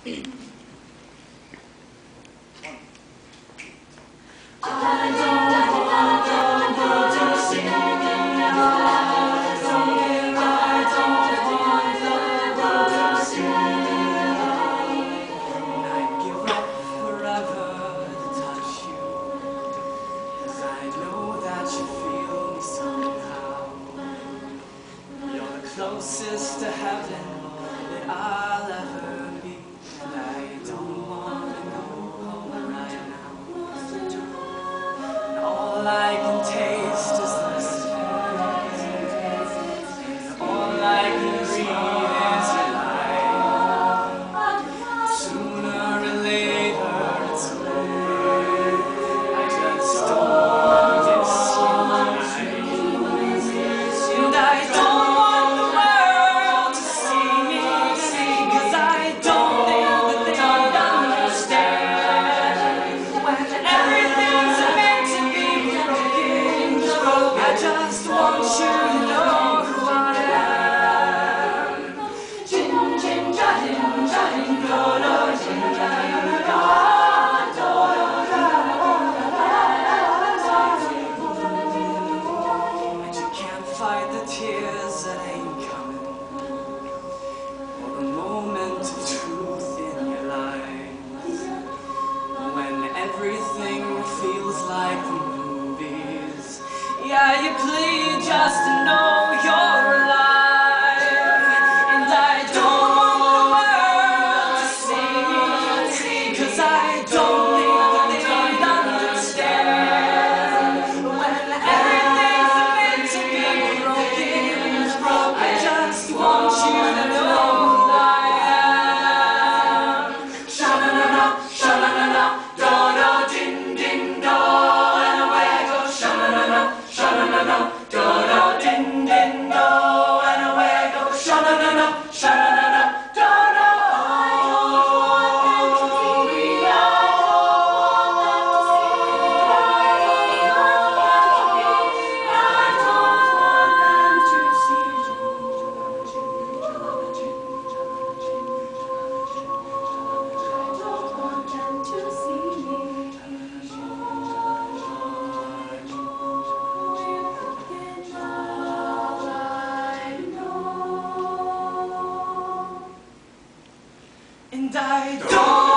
Closest to heaven that I'll ever be, and I don't want to go home right now. And all I can taste is this and all I can breathe is your light. Sooner or later it's over. I just don't want this tonight, and I don't. Fight the tears that ain't coming, or the moment of truth in your lies, when everything feels like the movies. Yeah, you plead just to know you're alive, and I don't want the world to see, 'cause I don't think that they'd understand when everything's meant to be. I just want you to know who I am. Sha-na-na-na, sha-na-na-na, do-do, din-din-do, and away I go. Sha-na-na-na, sha-na-na-na, do-do, din-din-do, and away I go. Sha-na-na-na, sha-na-na-na, do-do. And I don't